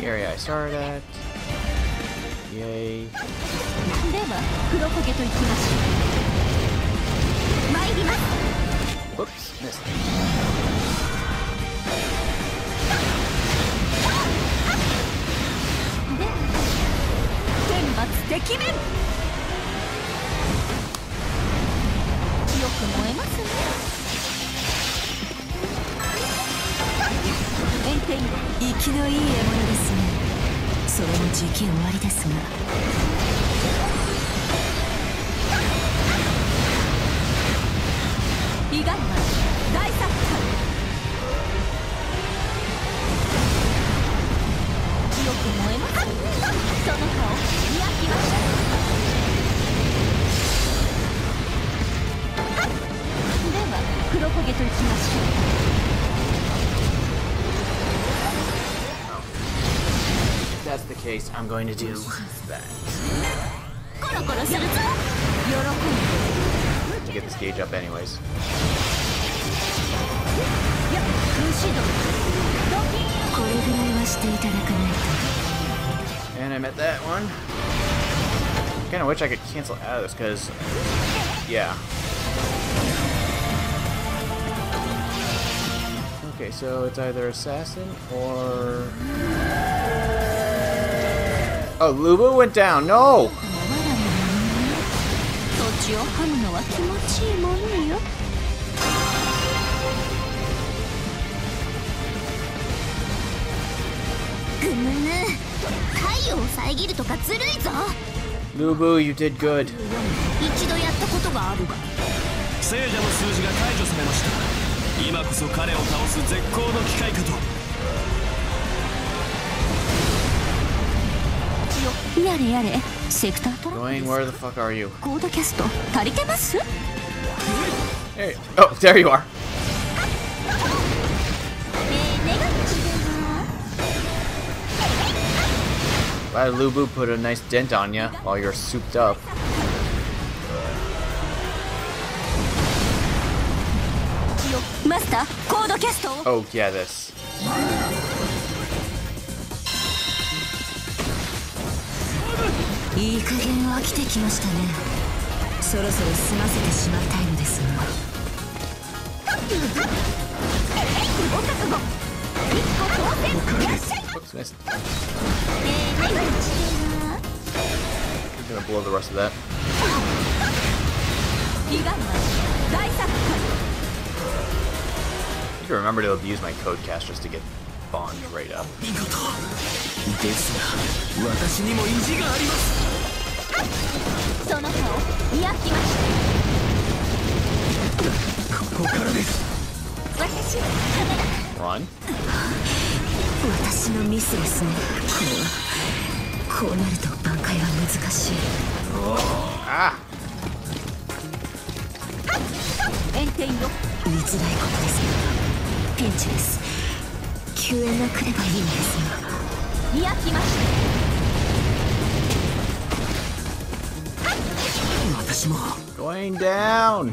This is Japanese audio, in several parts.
area I started at. Yay. Whoops, missed. If that's the case, I'm going to do that. To get this gauge up anyways. And I met that one. I kinda wish I could cancel out of this, because yeah. Okay, so it's either assassin or... Oh, Lubu went down. No! Lubu, you did good. Going, where the fuck are you? Hey. Oh, there you are. Glad Lubu put a nice dent on you while you're souped up. Oh, yeah, this. Oops, missed. I'm gonna blow the rest of that. I need to remember to abuse my code cast just to get Bond right up. Run. Ah! Going down.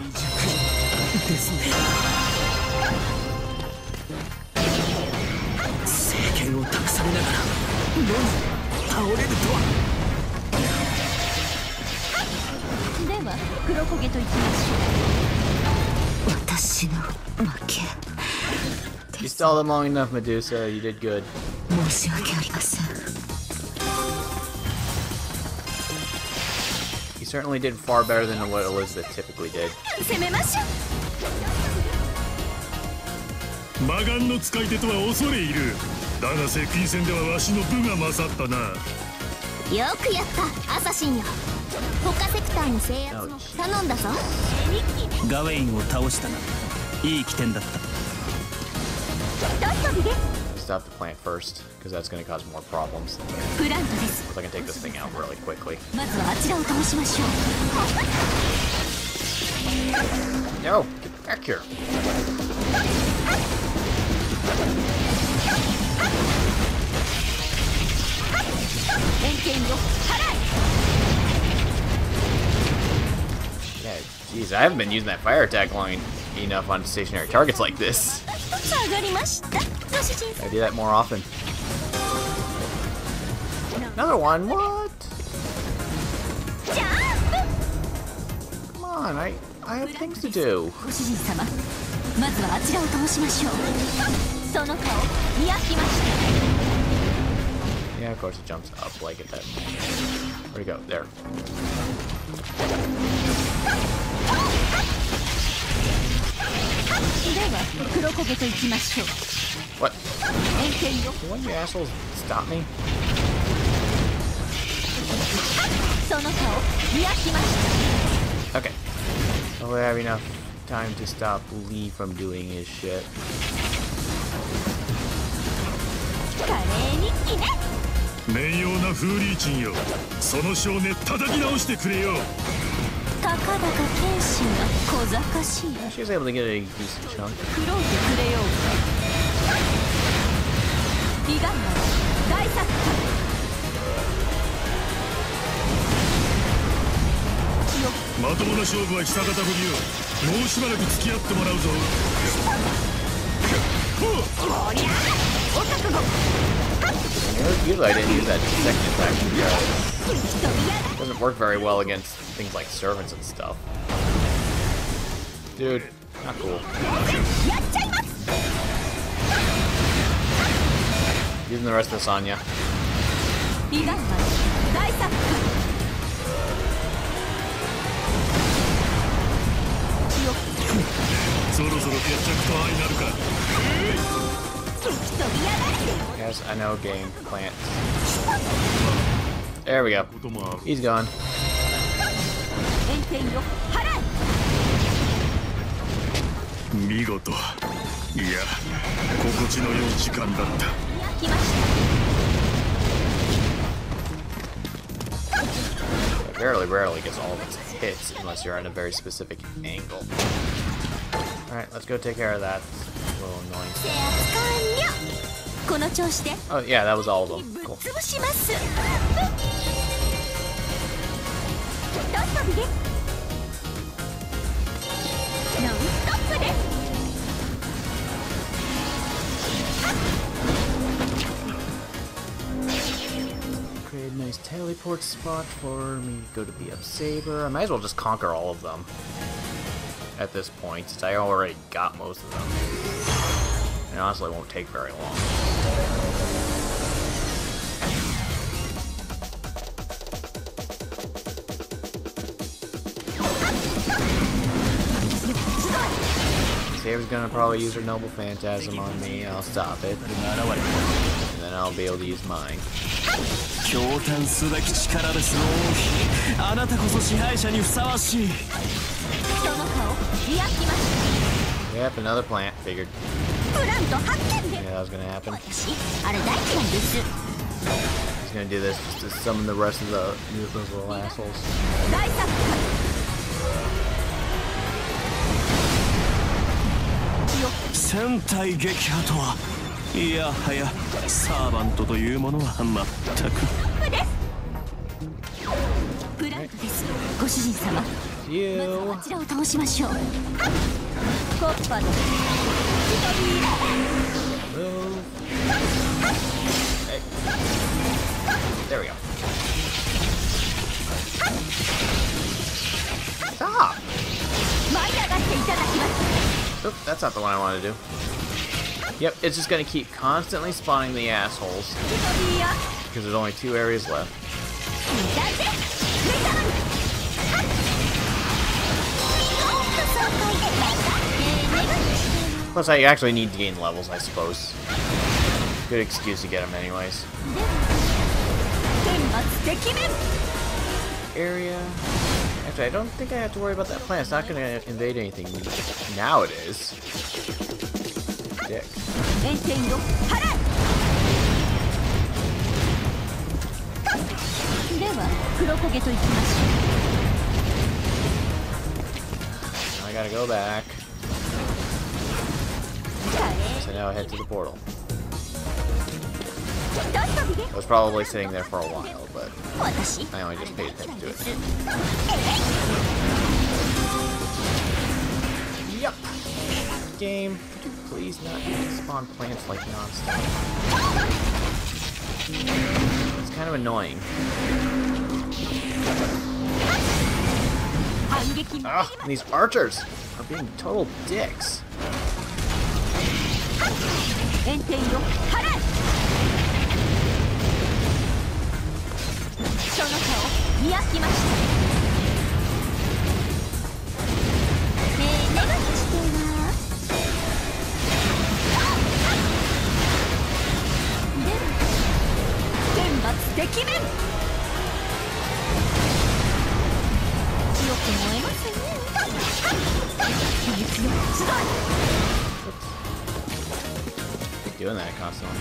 You stalled them long enough, Medusa. You did good. You certainly did far better than what Elizabeth typically did. Stop the plant first, because that's going to cause more problems. If I can take this thing out really quickly. No, get back here. Yeah, jeez, I haven't been using that fire attack long enough on stationary targets like this. I do that more often. Another one? What? Come on, I have things to do. Yeah, of course it jumps up like it did. Where'd it go? There. What? One of you assholes stop me? Okay. Hopefully I have enough time to stop Lee from doing his shit. Yeah, she was able to get a decent chunk. Usually I didn't use that second attack because it doesn't work very well against things like servants and stuff. Dude, not cool. Using the rest of Sonya. Yes, I know, game plant. There we go. He's gone. It rarely gets all of its hits unless you're at a very specific angle. Alright, let's go take care of that. It's a little annoying. Oh yeah, that was all of them. Cool. Create a nice teleport spot for me to go to beat up Saber. I might as well just conquer all of them at this point, since I already got most of them. And honestly, it won't take very long. Saber's gonna probably use her Noble Phantasm on me. I'll stop it. And then I'll be able to use mine. Yep, another plant. Figured. Yeah, that was gonna happen. He's gonna do this just to summon the rest of those little assholes. You. Move. Hey. There we go. Stop! Oop, that's not the one I want to do. Yep, it's just gonna keep constantly spawning the assholes. Because there's only 2 areas left. Plus, I actually need to gain levels, I suppose. Good excuse to get them anyways. Area. Actually, I don't think I have to worry about that plant. It's not going to invade anything. Now it is. Dick. I gotta go back. So now I head to the portal. I was probably sitting there for a while, but I only just paid attention to it. Yup. Game, could you please not spawn plants like non-stop? It's kind of annoying. Ah, these archers are being total dicks. Doing that constantly.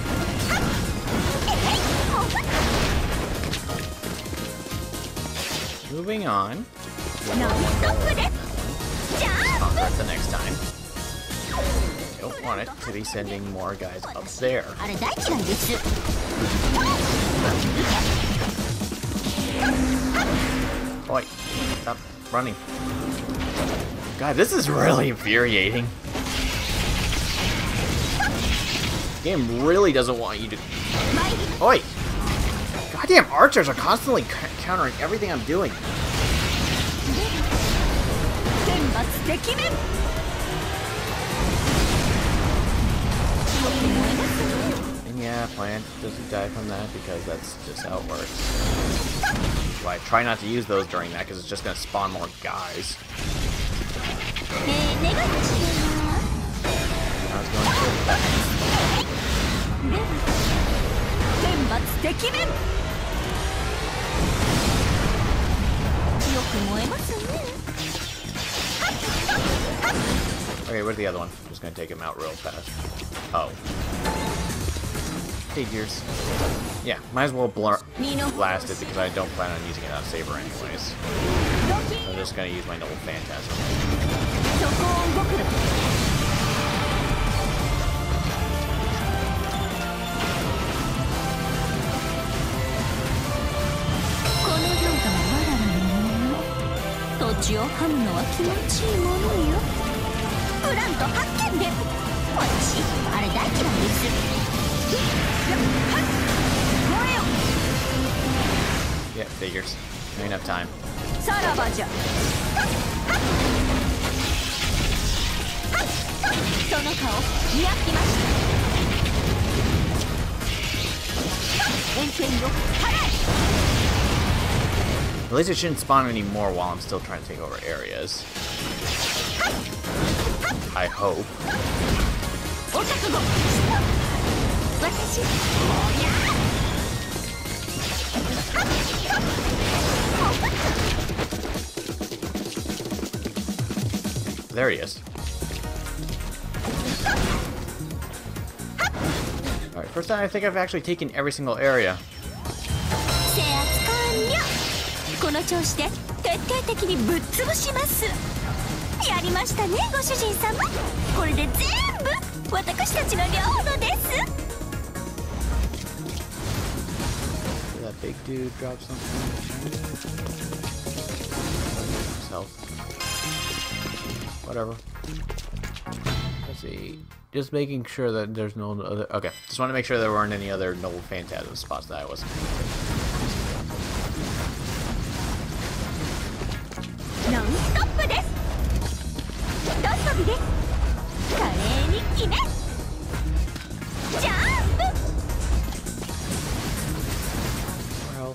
Moving on. Conquer it the next time. Don't want it to be sending more guys up there. Boy, stop running. God, this is really infuriating. The game really doesn't want you to... Oi! Goddamn archers are constantly countering everything I'm doing. And yeah, plant doesn't die from that because that's just how it works. Well, I try not to use those during that because it's just going to spawn more guys. I was going to that. Okay, where's the other one? I'm just gonna take him out real fast. Oh. Figures. Yeah, might as well blast it because I don't plan on using it on Saber anyways. I'm just gonna use my Noble Phantasm. Yeah, figures. No enough time. At least it shouldn't spawn anymore while I'm still trying to take over areas. I hope. There he is. Alright, first time I think I've actually taken every single area. That big dude dropped something. Health. Whatever. Let's see. Just making sure that there's no other. Okay, just want to make sure there weren't any other Noble Phantasm spots that I wasn't. Well.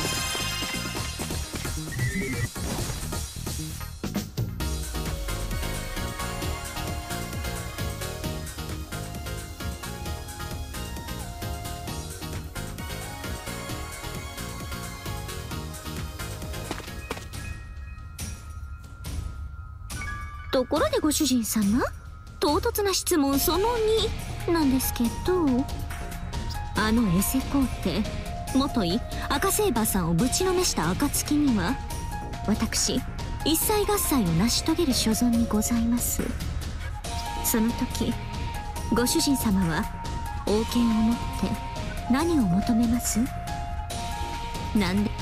ところでご主人様、唐突な質問その2なんですけど、あのエセ皇帝元井赤セイバーさんをぶちのめした暁には、私一切合切を成し遂げる所存にございます。その時ご主人様は王権をもって何を求めます？なんで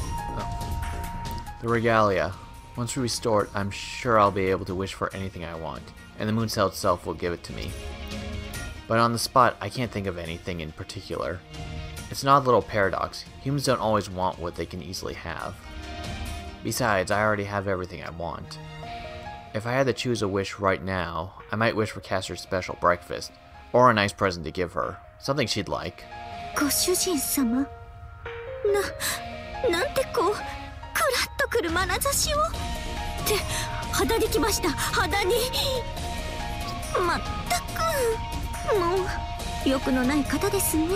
The regalia. Once restored, I'm sure I'll be able to wish for anything I want, and the moon cell itself will give it to me. But on the spot, I can't think of anything in particular. It It's an odd little paradox. Humans don't always want what they can easily have. Besides, I already have everything I want. If I had to choose a wish right now, I might wish for Castor's special breakfast, or a nice present to give her. Something she'd like. ご主人様。なんてこう、クラッとくる眼差しを。って肌できました。肌に。まったく。もう欲のない方ですね。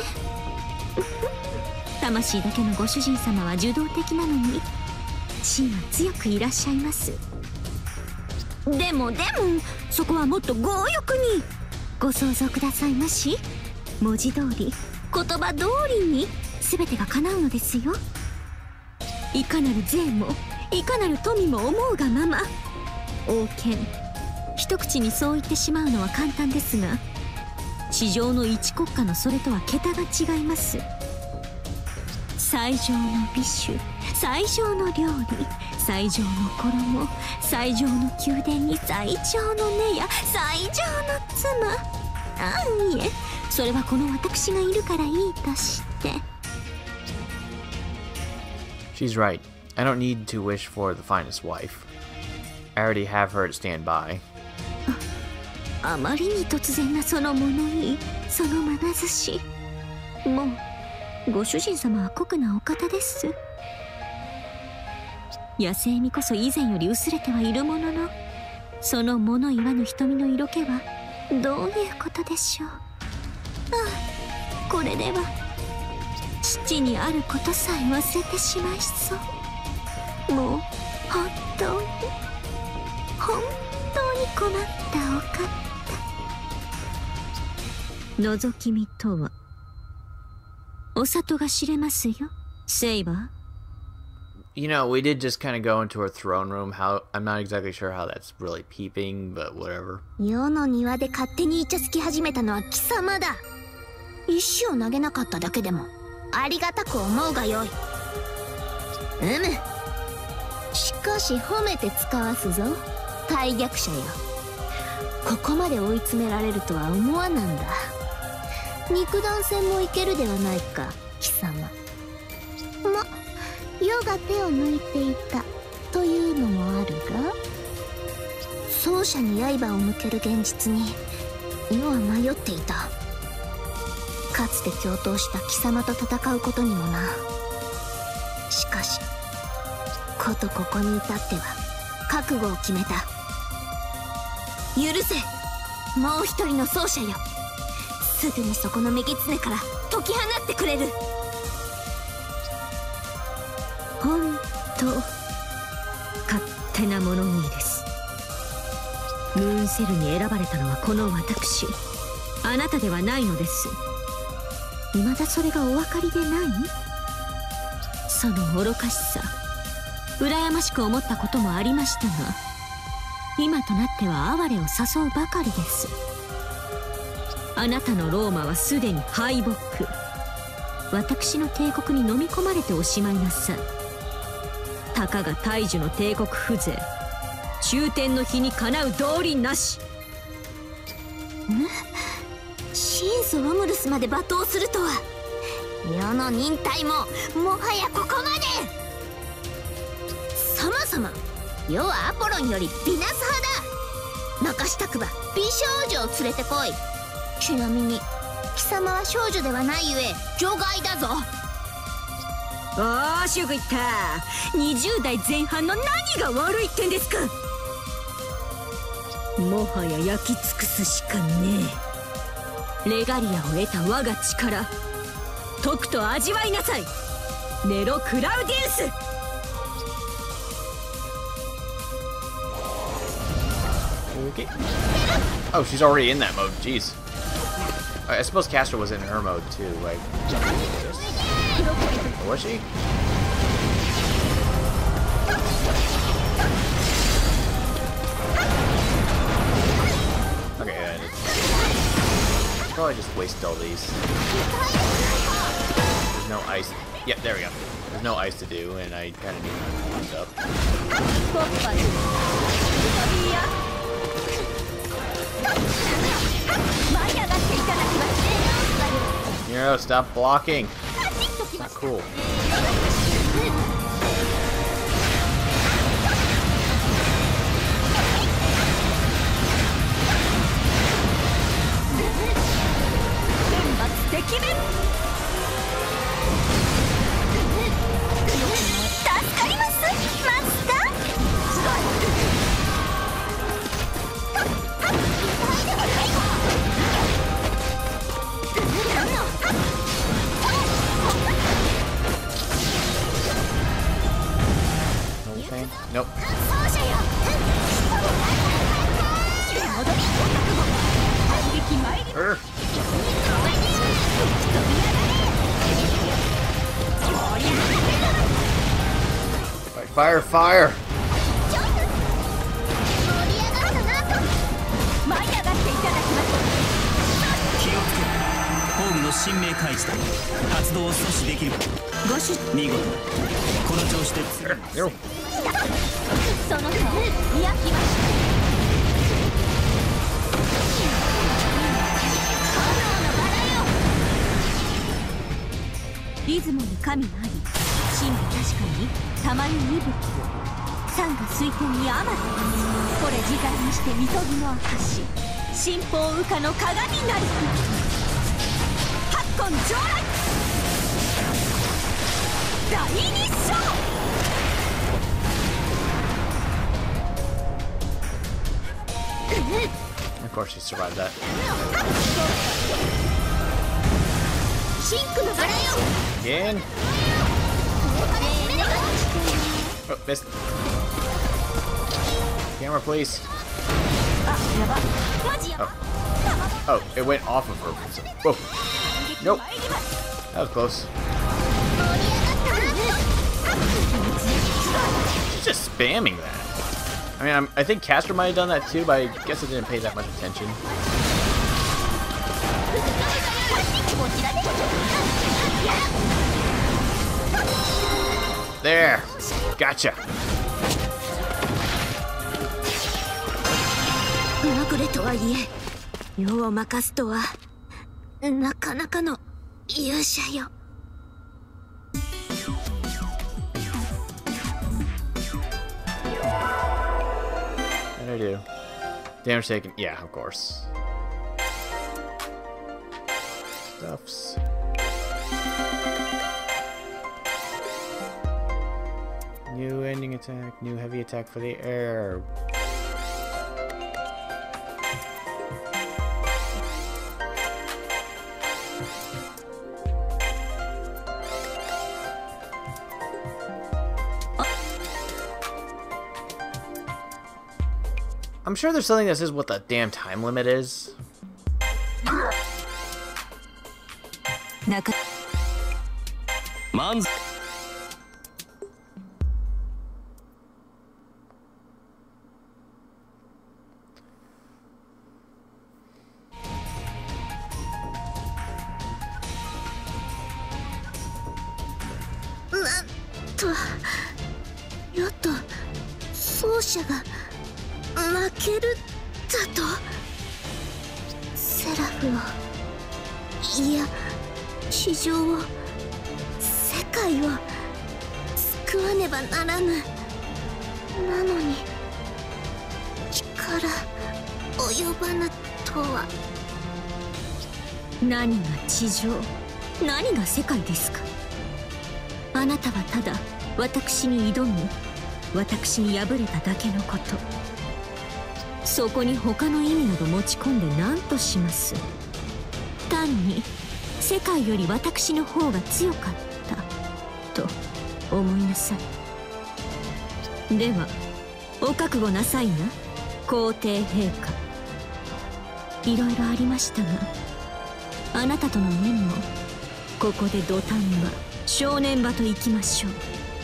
魂だけのご主人様は受動的なのに芯は強くいらっしゃいます。でもそこはもっと強欲にご想像くださいまし。文字通り言葉通りに全てが叶うのですよ。いかなる税もいかなる富も思うがまま。王権、一口にそう言ってしまうのは簡単ですが、地上の一国家のそれとは桁が違います。最上の美酒、最上の料理、最上の衣、最上の宮殿に最上の根や最上の妻。ああ、いえ、それはこの私がいるからいいとして。 She's right. I don't need to wish for the finest wife. I already have her to stand by. あまりに突然なその物言い、その眼差し。もうご主人様は酷なお方です。野生味こそ以前より薄れてはいるものの、その物言わぬ瞳の色気はどういうことでしょう。ああ、これでは父にあることさえ忘れてしまいそう。もう本当に困ったお方。覗き見とはお里が知れますよ、セイバー。 You know, we did just kind of go into her throne room. I'm not exactly sure how that's really peeping, but whatever. 世の庭で勝手にイチャつき始めたのは貴様だ。石を投げなかっただけでもありがたく思うがよい。しかし褒めて使わすぞ、大逆者よ。ここまで追い詰められるとは思わなんだ。肉弾戦もいけるではないか、貴様。世が手を抜いていたというのもあるが、奏者に刃を向ける現実に世は迷っていた。かつて共闘した貴様と戦うことにもな。しかしことここに至っては覚悟を決めた。許せ、もう一人の奏者よ。すぐにそこの女狐から解き放ってくれる。本当勝手な物言いです。ムーンセルに選ばれたのはこの私、あなたではないのです。未だそれがお分かりでない？その愚かしさ、羨ましく思ったこともありましたが、今となっては哀れを誘うばかりです。あなたのローマはすでに敗北。私の帝国に飲み込まれておしまいなさい。たかが大樹の帝国風情、終点の日にかなう道理なし。シーズ・ロムルスまで罵倒するとは。世の忍耐ももはやここまで。そもそも世はアポロンよりヴィナス派だ。泣かしたくば美少女を連れてこい。ちなみに貴様は少女ではないゆえ除外だぞ。ああ、よく言った。20代前半の何が悪いってんですか。もはや焼き尽くすしかねえ。レガリアを得た我が力、とくと味わいなさい、ネロ・クラウディウス。 Okay. Oh, she's already in that mode. Jeez. I suppose Castor was in her mode too. Like, or was she? Okay, yeah, probably just wasted all these. There's no ice. Yep, there we go. There's no ice to do, and I kind of need to put up. Nero, stop blocking. It's not cool. Anything? Nope. Fire, fire! ホームの新名開示だ。発動を阻止できる。ご主見事。この調子で。 よ。 その手を焼きました。リズムに神があり、真が確かにたまに息吹を。山が水天にあまた。これ自在にしてみそぎの証。新法羽化の鏡なり。八根上来。第二章。 Of course she survived that. シンクのバラよ。 Again? Oh, missed. Camera, please. Oh. Oh, it went off of her. Whoa. Nope. That was close. She's just spamming that. I mean, I think Castor might have done that too, but I guess I didn't pay that much attention. There! Gotcha! まぐれとはいえ、世を任すとはなかなかの勇者よ。 What did I do? Damage taken. Yeah, of course. Stuffs. New ending attack, new heavy attack for the air. I'm sure there's something that says what the damn time limit is. Man's よっと奏者が負けるだと。セラフを、いや地上を、世界を救わねばならぬ。なのに力及ばぬとは。何が地上、何が世界ですか。あなたはただ私に挑み、私に敗れただけのこと。そこに他の意味など持ち込んで何とします。単に世界より私の方が強かったと思いなさい。ではお覚悟なさいな、皇帝陛下。いろいろありましたが、あなたとの縁もここで土壇場、正念場と行きましょう。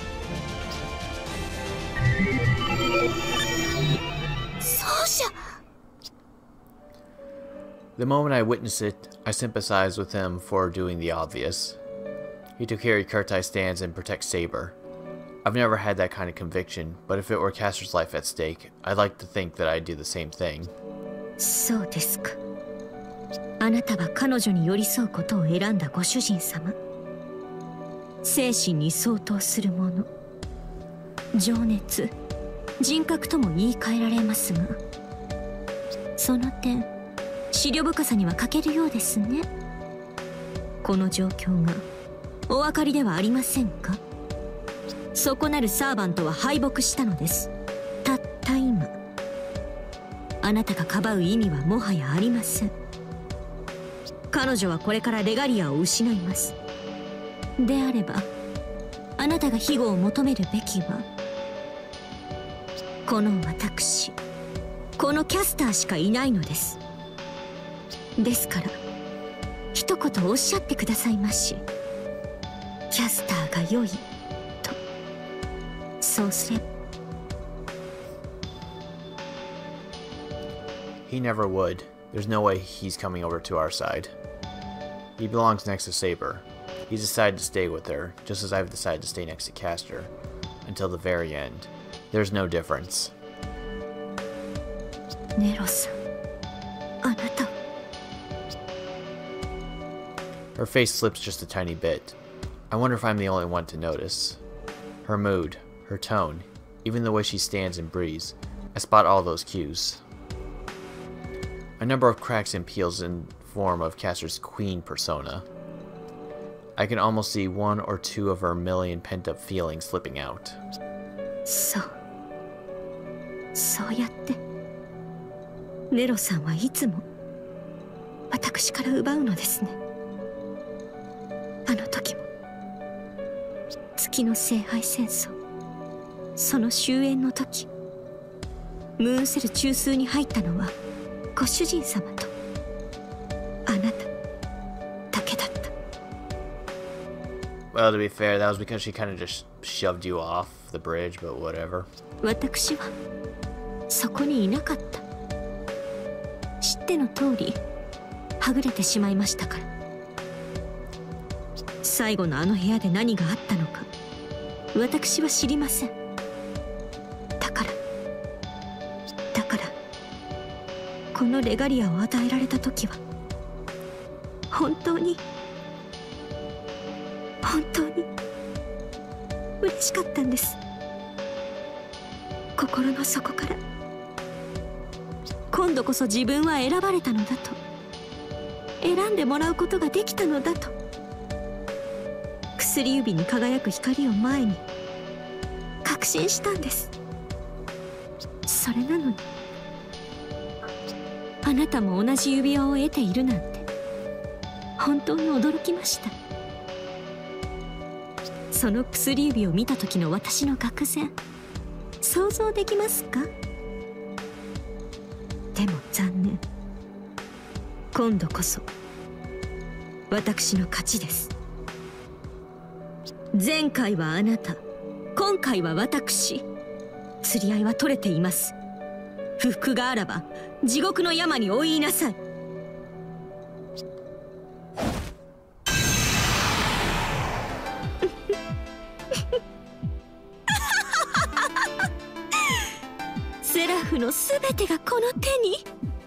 The moment I witnessed it, I sympathized with him for doing the obvious. He took care of Kurtai's stands and protect Saber. I've never had that kind of conviction, but if it were Castor's life at stake, I'd like to think that I'd do the same thing. そうですか。あなたは彼女に寄り添うことを選んだご主人様。 精神に相当するもの、情熱、人格とも言い換えられますが、その点思慮深さには欠けるようですね。この状況がお分かりではありませんか？そこなるサーバントは敗北したのです。たった今。あなたがかばう意味はもはやありません。彼女はこれからレガリアを失います。であればあなたが庇護を求めるべきはこの私、このキャスターしかいないのです。ですから一言おっしゃってくださいまし。キャスターが良いと。そうすれば。 He never would. There's no way he's coming over to our side. He belongs next to Saber. He's decided to stay with her, just as I've decided to stay next to Castor. Until the very end. There's no difference. ネロさん、あなたは。 Her face slips just a tiny bit. I wonder if I'm the only one to notice. Her mood, her tone, even the way she stands and breathes. I spot all those cues. A number of cracks and peels in form of Castor's queen persona. I can almost see one or two of her million pent-up feelings slipping out. そうやってネロさんはいつも私から奪うのですね。あの時も月の聖杯戦争、その終焉の時、ムーンセル中枢に入ったのはご主人様とあなただけだった。 Well, to be fair, that was because she kind of just shoved you off the bridge, but whatever. 私はそこにいなかった。知っての通りはぐれてしまいましたから。最後のあの部屋で何があったのか私は知りません。だからこのレガリアを与えられた時は本当に嬉しかったんです。心の底から。今度こそ自分は選ばれたのだと、選んでもらうことができたのだと。薬指に輝く光を前に確信したんです。それなのにあなたも同じ指輪を得ているなんて本当に驚きました。その薬指を見た時の私の愕然、想像できますか？でも残念、今度こそ私の勝ちです。前回はあなた、今回は私。釣り合いは取れています。不服があらば地獄の山に追いなさい。セラフのすべてがこの手に。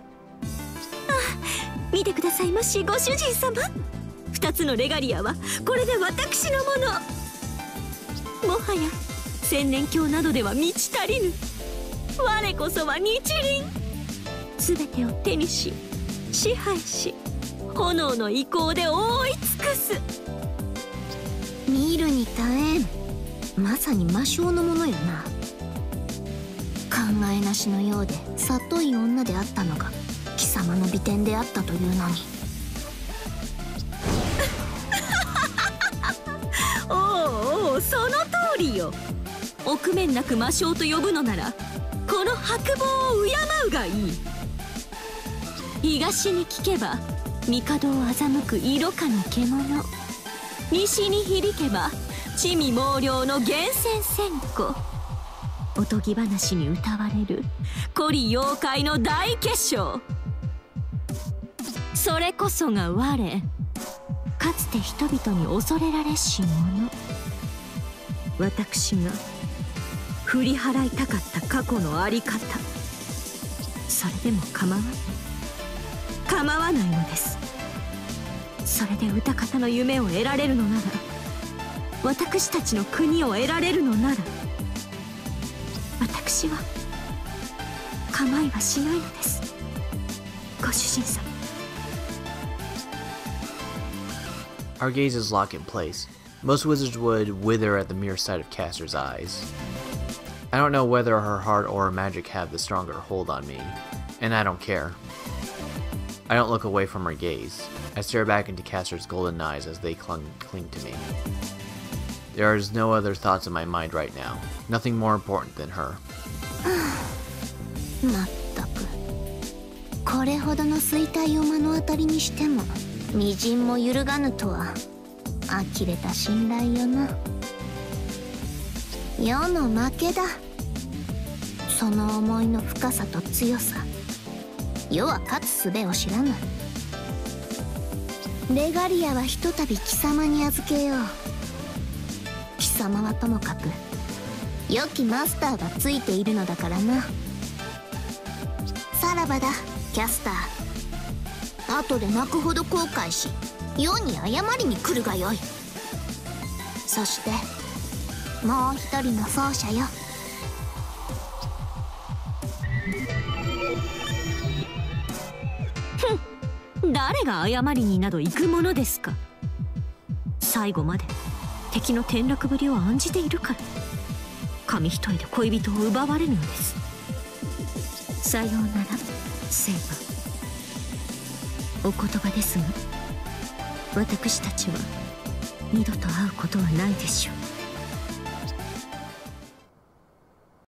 見てくださいまし、ご主人様。2つのレガリアはこれで私のもの。もはや千年鏡などでは満ち足りぬ。我こそは日輪。すべてを手にし支配し、炎の意向で覆い尽くす。 見るに耐えん、まさに魔性のものよな。考えなしのようで里い女であったのが貴様の美点であったというのに。 おうその通りよ。臆面なく魔性と呼ぶのならこの白帽を敬うがいい。東に聞けば帝を欺く色化の獣、西に響けば魑魅魍魎の源泉千古、おとぎ話に歌われる古里妖怪の大結晶。それこそが我、かつて人々に恐れられし者。私が振り払いたかった過去の在り方、それでも構わないのです。それで歌方の夢を得られるのなら私たちの国を得られるのなら、私は構いはしないのです、ご主人様。 Our gazes lock in place. Most wizards would wither at the mere sight of Castor's eyes. I don't know whether her heart or her magic have the stronger hold on me, and I don't care. I don't look away from her gaze. I stare back into Castor's golden eyes as they cling to me. There is no other thoughts in my mind right now. Nothing more important than her. まったく、これほどの衰退を目の当たりにしてもみじんも揺るがぬとは呆れた信頼よな。世の負けだ。その思いの深さと強さ、世は勝つ術を知らぬ。レガリアはひとたび貴様に預けよう。貴様はともかく良きマスターがついているのだからな。さらばだ、キャスター。後で泣くほど後悔し、世に謝りに来るがよい。そしてもう一人の奏者よ。 誰が謝りになど行くものですか。最後まで敵の転落ぶりを案じているから、紙一重で恋人を奪われるのです。さようならセイバー。お言葉ですが、私たちは二度と会うことはないでしょう。